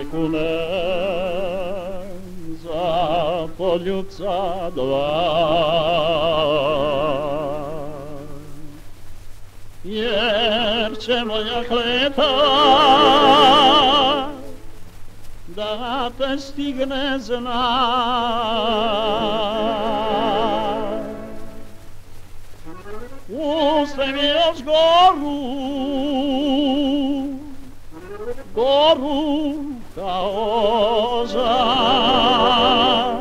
kunem za poljubca dva. Jer će moja kleta da te stigne znak. Ustaj mi još goru kao žar.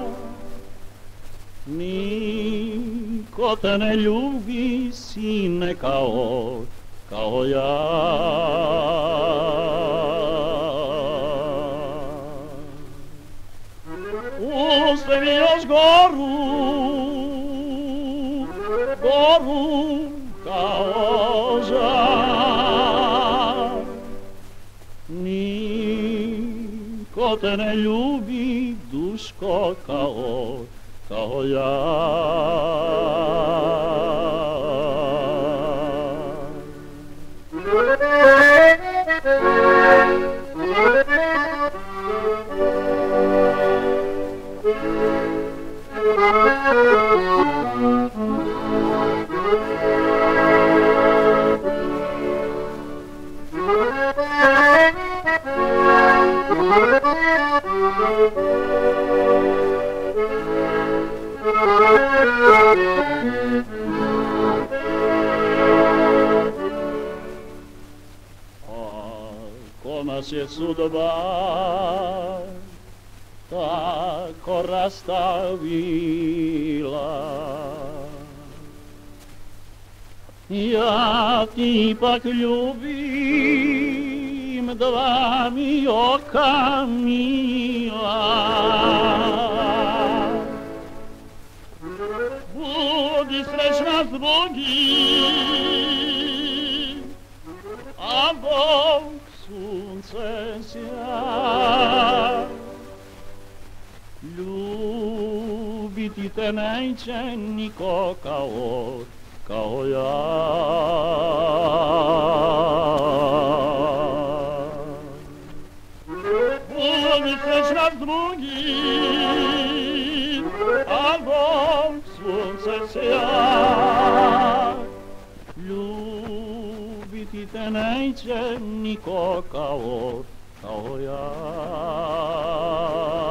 Niko te ne ljubi, sine, kao ja. Ustaj mi još goru kao žar. Niko te ne ljubi, duško, kao ja. Ako nas je sudba tako rastavila, ja ti ipak ljubim dva mi oka mila. Budi srećna s Bogim, a Bog sunce sja. Ljubiti te neće niko kao ja. Budi srećna s Bogim, a Bog sunce sja. Ljubiti te neće niko kao ja.